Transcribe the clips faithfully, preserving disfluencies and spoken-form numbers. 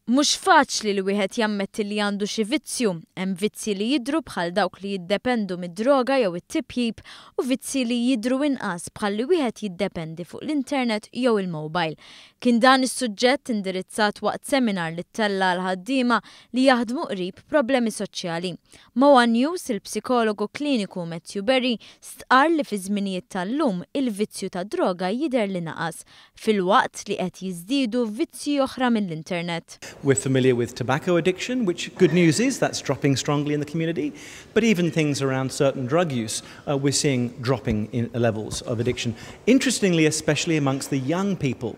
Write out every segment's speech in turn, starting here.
Mhux faċli li wieħed jammetti li għandu xi vizzju, hemm vizzi li jidhru bħal dawk li jiddependu mid-droga jew it-tipjib u vizzi li jidhru inqas bħal li wieħed jiddependi fuq l-internet jew il-mowbajl. Kien dan is-suġġett indirizzat waqt seminar li ttella l-ħaddiema li jaħdmu qrib problemi soċjali. Moa News, il-psikologu kliniku Matthew Berry, stqar li fi żminijiet tal-lum il-vizzju ta' droga jidher li naqas, filwaqt li qed jiżdiedu vizzi oħra mill-internet. We're familiar with tobacco addiction, which good news is that's dropping strongly in the community. But even things around certain drug use, uh, we're seeing dropping in levels of addiction. Interestingly, especially amongst the young people.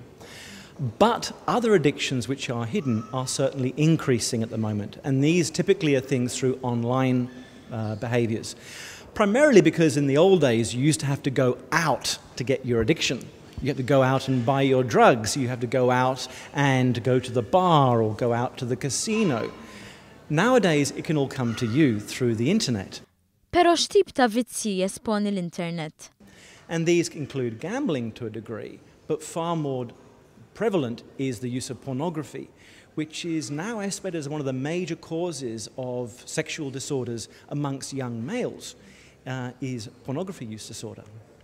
But other addictions which are hidden are certainly increasing at the moment. And these typically are things through online uh, behaviours. Primarily because in the old days you used to have to go out to get your addiction. You have to go out and buy your drugs. You have to go out and go to the bar or go out to the casino. Nowadays, it can all come to you through the internet. Pero x'tip ta' vizzi jesponi l-internet? And these include gambling to a degree, but far more prevalent is the use of pornography, which is now estimated as one of the major causes of sexual disorders amongst young males, uh, is pornography use disorder.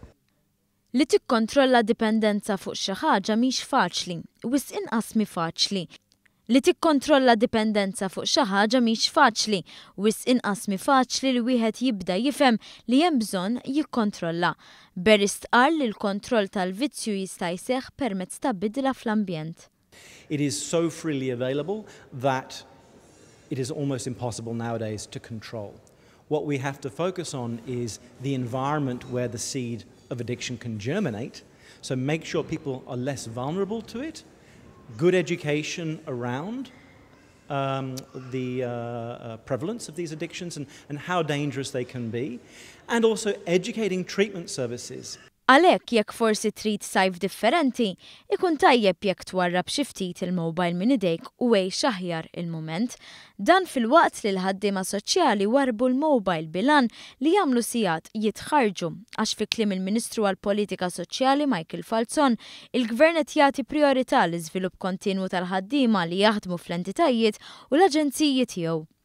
Li tikkontrolla dipendenza fuq xi ħaġa mhix faċli, wis inqas mi faċli. Li tikkontrolla dipendenza fuq xi ħaġa mhix faċli, wis inqas mi faċli li wieħed jibda jifhem li hemm bżonn jikkontrolla. Berry stqar li l-kontroll tal-vizzju jista' jseħħ permezz ta' bidla fl-ambjent. It is so freely available that it is almost impossible nowadays to control. What we have to focus on is the environment where the seed of addiction can germinate, so make sure people are less vulnerable to it, good education around um, the uh, uh, prevalence of these addictions and, and how dangerous they can be, and also educating treatment services. Għalhekk jekk forsi trid sajf differenti, ikun tajjeb jekk twarrab xi ftit il-mowbajl minn idejk u għejx aħjar il-mument. Dan fil-waqt li l-ħaddiema soċjali warbu l-mowbajl bilan li jagħmlu sigħat jitħarġu għax fi kliem il-Ministru għall-Politika Soċjali Michael Falzon, il-Gvern qed jagħti prijorità l-iżvilupp kontinwu tal-ħaddiema li jaħdmu fl-entitajiet u l-aġenziji tiegħu.